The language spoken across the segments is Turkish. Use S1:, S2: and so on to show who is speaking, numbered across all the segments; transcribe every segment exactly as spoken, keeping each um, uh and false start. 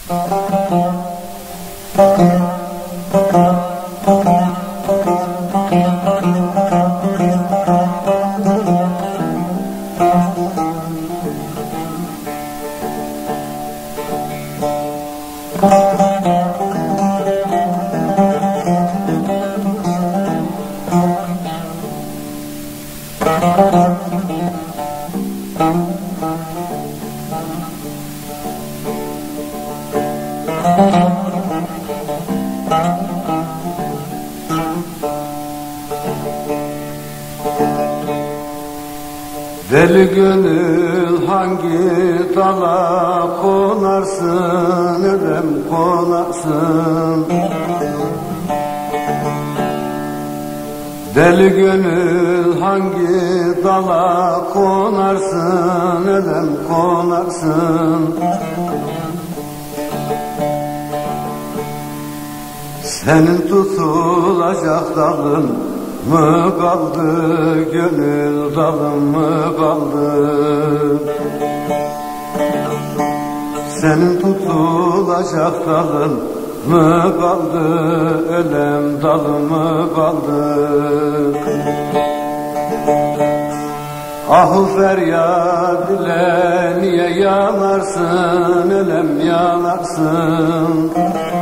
S1: Deli gönül hangi dala konarsın, ölem konarsın? Deli gönül hangi dala konarsın, ölem konarsın? Senin tutulacak dalın mı kaldı, gönül dalım mı kaldı? Senin tutulacak dalın mı kaldı, ölem dalım mı kaldı? Ahu feryat ile niye yanarsın, ölem yanarsın?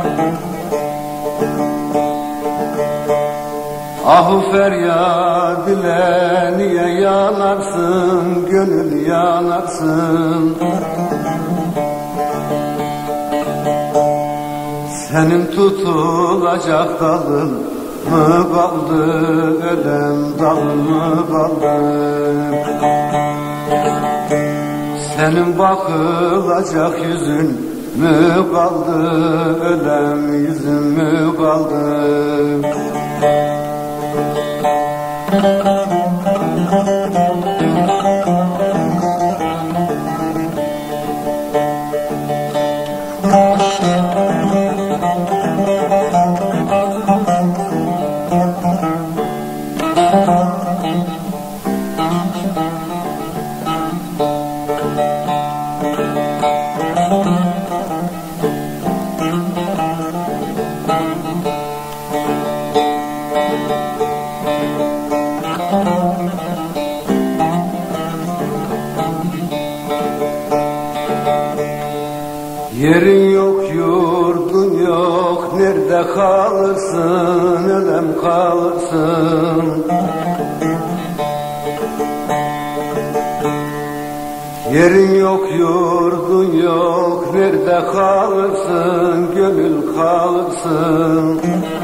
S1: Ahu feryat ile niye yanarsın, gönül yanarsın? Senin tutulacak dalın mı kaldı, ölem dalın mı kaldı? Senin bakılacak yüzün mü kaldı, ölem yüzün mü kaldı? Yerin yok, yurdun yok, nerede kalırsın, ölem kalırsın? Yerin yok, yurdun yok, nerede kalırsın, gönül kalırsın?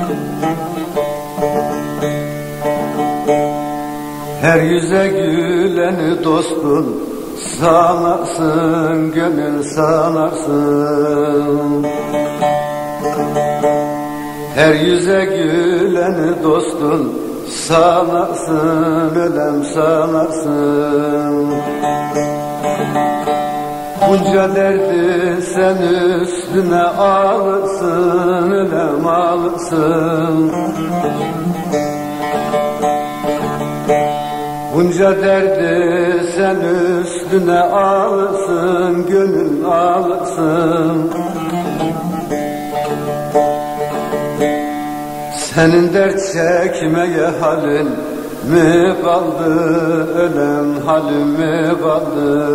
S1: Her yüze güleni dostun sanarsın, gönül sanarsın. Her yüze güleni dostun sanarsın, ölem sanarsın. Bunca derdi sen üstüne alırsın, ölem alırsın. Bunca derdi sen üstüne alırsın, gönül alırsın. Senin dert çekmeye halin mi kaldı, ölem halin mi kaldı?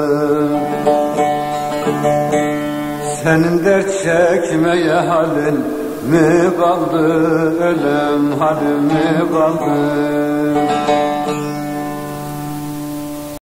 S1: Senin dert çekmeye halin mi kaldı, ölem halin mi kaldı?